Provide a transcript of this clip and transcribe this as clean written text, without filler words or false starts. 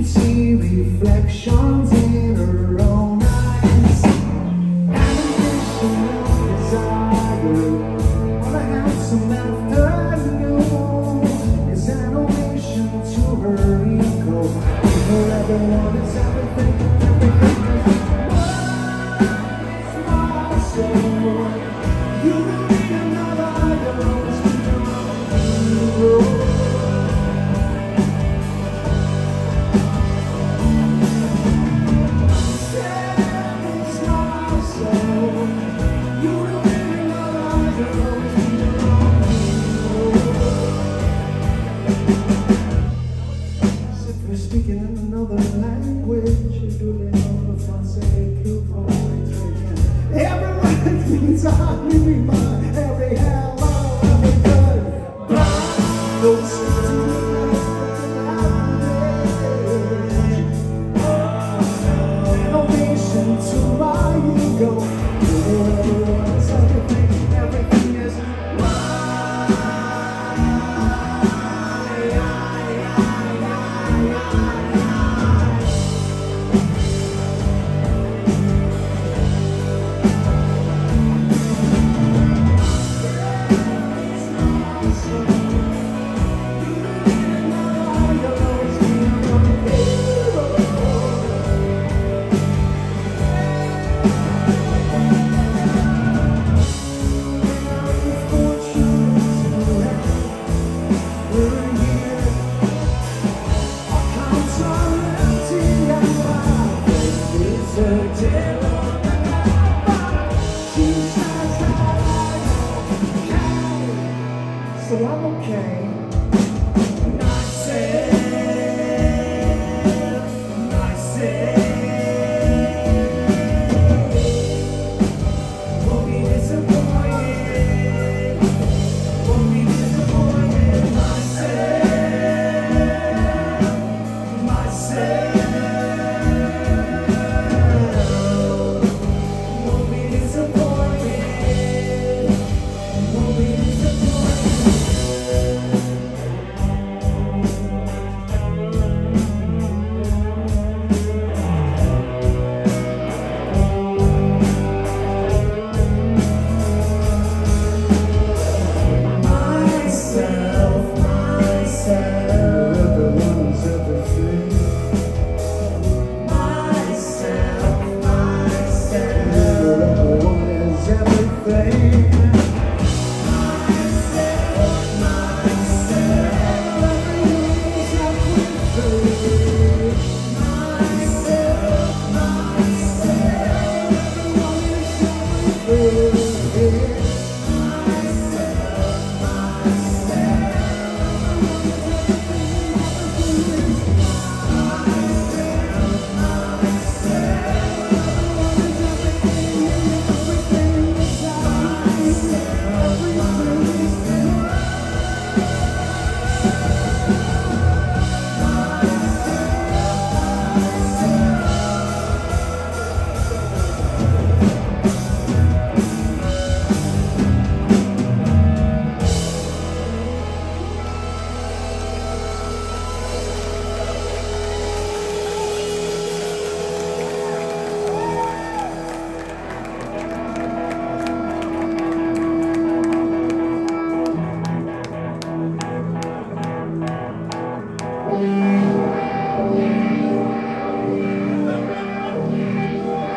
see reflections in her own eyes. Animation of desire, wanna have some afternoon. Is animation to her ego. Her everyone is everything, everything. What is my soul? You don't need another idol to know. Speaking in another language, you do know the français, everyone means I mean